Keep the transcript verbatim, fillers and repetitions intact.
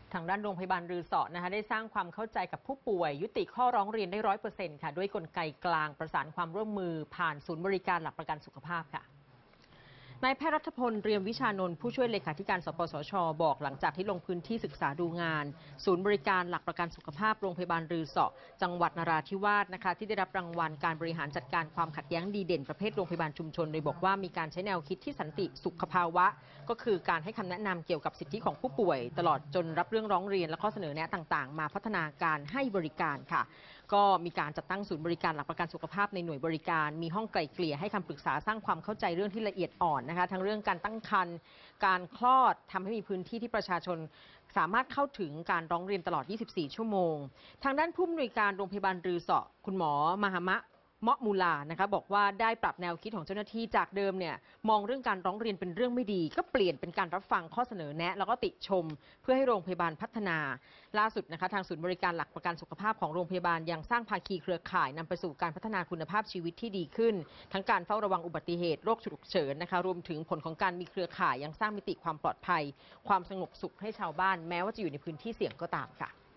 ทางด้านโรงพยาบาลรือสอนะคะได้สร้างความเข้าใจกับผู้ป่วยยุติข้อร้องเรียนได้ร้อยเปอร์เซ็นต์ค่ะด้วยกลไกกลางประสานความร่วมมือผ่านศูนย์บริการหลักประกันสุขภาพค่ะนายแพทย์รัฐพลเรียมวิชานนท์ผู้ช่วยเลขาธิการสปสช.บอกหลังจากที่ลงพื้นที่ศึกษาดูงานศูนย์บริการหลักประกันสุขภาพโรงพยาบาลรือสอจังหวัดนราธิวาสนะคะที่ได้รับรางวัลการบริหารจัดการความขัดแย้งดีเด่นประเภทโรงพยาบาลชุมชนโดยบอกว่ามีการใช้แนวคิดที่สันติสุขภาวะก็คือการให้คำแนะนำเกี่ยวกับสิทธิของผู้ป่วยตลอดจนรับเรื่องร้องเรียนและข้อเสนอแนะต่างๆมาพัฒนาการให้บริการค่ะก็มีการจัดตั้งศูนย์บริการหลักประกันสุขภาพในหน่วยบริการมีห้องไกล่เกลี่ยให้คำปรึกษาสร้างความเข้าใจเรื่องที่ละเอียดอ่อนนะคะทั้งเรื่องการตั้งครรภ์การคลอดทำให้มีพื้นที่ที่ประชาชนสามารถเข้าถึงการร้องเรียนตลอดยี่สิบสี่ชั่วโมงทางด้านผู้อำนวยการโรงพยาบาลรือสอคุณหมอมหามะเมาะมูลานะคะบอกว่าได้ปรับแนวคิดของเจ้าหน้าที่จากเดิมเนี่ยมองเรื่องการร้องเรียนเป็นเรื่องไม่ดีก็เปลี่ยนเป็นการรับฟังข้อเสนอแนะแล้วก็ติชมเพื่อให้โรงพยาบาลพัฒนาล่าสุดนะคะทางศูนย์บริการหลักประกันสุขภาพของโรงพยาบาลยังสร้างภาคีเครือข่ายนำไปสู่การพัฒนาคุณภาพชีวิตที่ดีขึ้นทั้งการเฝ้าระวังอุบัติเหตุโรคฉุกเฉินนะคะรวมถึงผลของการมีเครือข่ายยังสร้างมิติความปลอดภัยความสงบสุขให้ชาวบ้านแม้ว่าจะอยู่ในพื้นที่เสี่ยงก็ตามค่ะ